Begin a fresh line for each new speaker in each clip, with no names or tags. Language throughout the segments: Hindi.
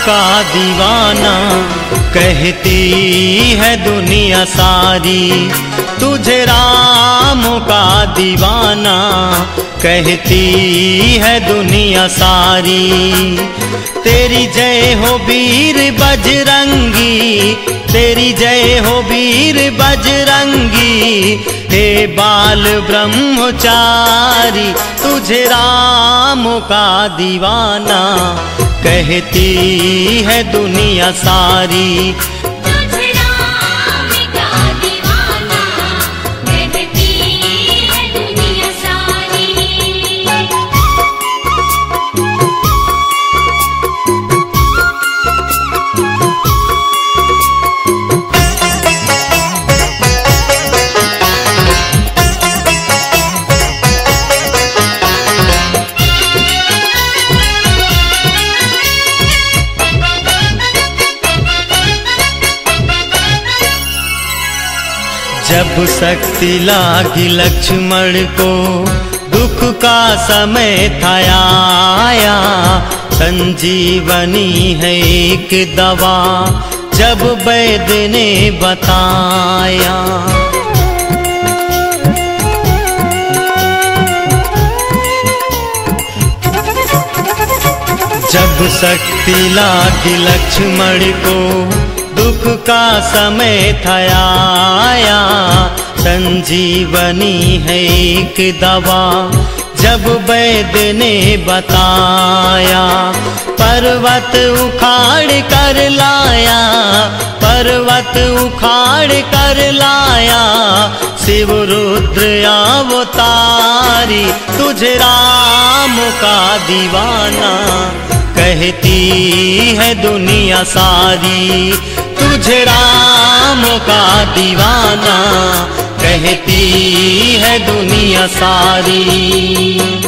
का दीवाना, कहती है दुनिया सारी तुझे राम का दीवाना, कहती है दुनिया सारी। तेरी जय हो वीर बजरंगी, तेरी जय हो वीर बजरंगी, हे बाल ब्रह्मचारी तुझे राम का दीवाना, कहती है दुनिया सारी। जब शक्ति लागी लक्ष्मण को, दुख का समय था आया, संजीवनी है एक दवा जब वैद्य ने बताया। जब शक्ति लागी लक्ष्मण को, दुख का समय था आया, संजीवनी है एक दवा जब वैद्य ने बताया। पर्वत उखाड़ कर लाया, पर्वत उखाड़ कर लाया, शिव रुद्र अवतारी तुझे राम का दीवाना, कहती है दुनिया सारी तुझे राम का दीवाना, कहती है दुनिया सारी।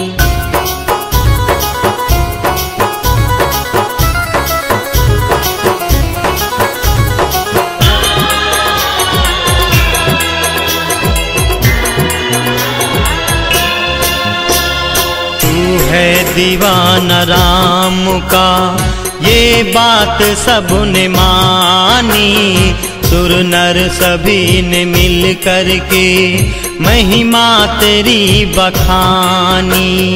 है दीवाना राम का, ये बात सबने मानी, सुर नर सभी ने मिल कर के महिमा तेरी बखानी।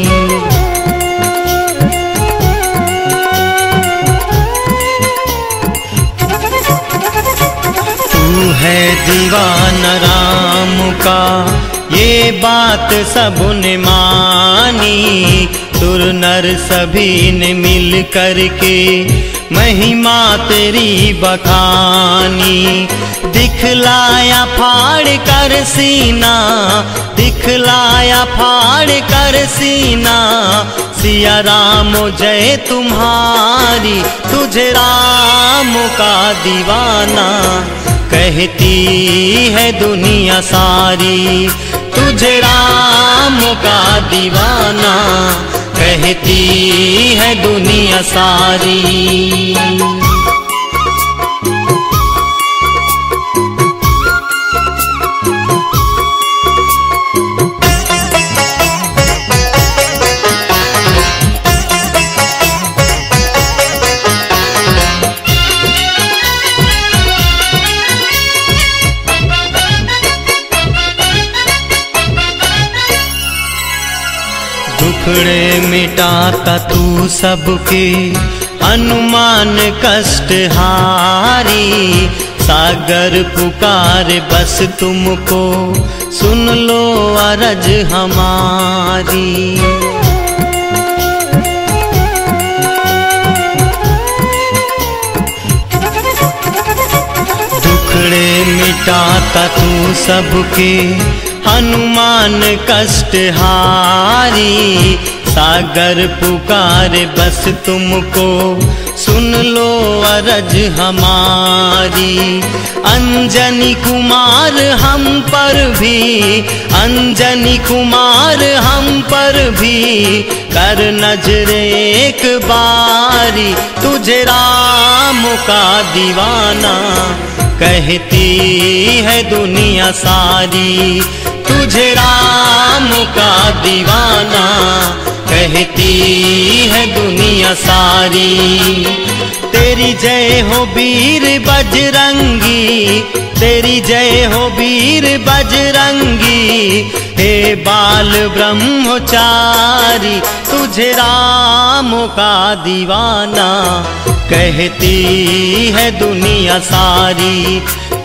तू है दीवाना राम का, ये बात सबने मानी, सुर नर सभी ने मिल कर के महिमा तेरी बखानी। दिखलाया फाड़ कर सीना, दिखलाया फाड़ कर सीना, सिया राम जय तुम्हारी तुझे राम का दीवाना, कहती है दुनिया सारी तुझे राम का दीवाना, कहती है दुनिया सारी। दुखड़े मिटाता तू सबके, हनुमान कष्ट हारी, सागर पुकार बस तुमको, सुन लो अरज हमारी। दुखड़े मिटाता तू सबके, हनुमान कष्ट हारी, सागर पुकार बस तुमको, सुन लो अरज हमारी। अंजनी कुमार हम पर भी, अंजनी कुमार हम पर भी, कर नजरे एक बारी तुझे राम का दीवाना, कहती है दुनिया सारी तुझे राम का दीवाना, कहती है दुनिया सारी। तेरी जय हो वीर बजरंगी, तेरी जय हो वीर बजरंगी। हे बाल ब्रह्मचारी तुझे राम का दीवाना कहती है दुनिया सारी।